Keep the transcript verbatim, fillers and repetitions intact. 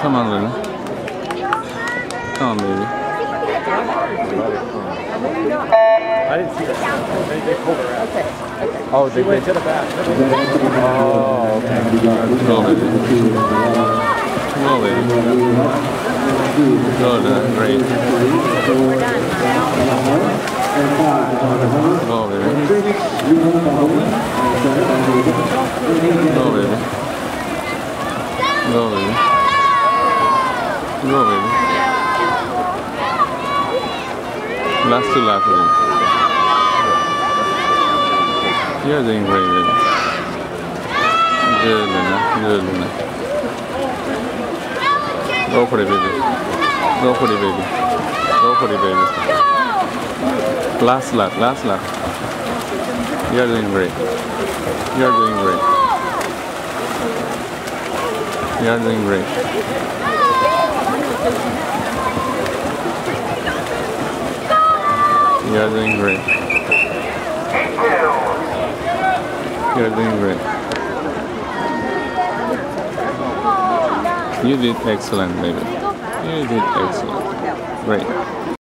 Come on, Lily. Come on, baby. I didn't see that. They, they pulled her out. Okay, okay. Oh, they went to the back. Oh, okay. Go, baby. Go, baby. Go, then. Great. We're done. Go, baby. Go, baby. Go, baby. Go, baby. Last two laps, baby. You're doing great, baby. Good, Luna. Good, Luna. Go for it, baby. Go for it, baby. Go for it, baby. Last lap, last lap. You're doing great. You're doing great. You're doing great. You're doing great. You're doing great. You did excellent, baby. You did excellent. Great.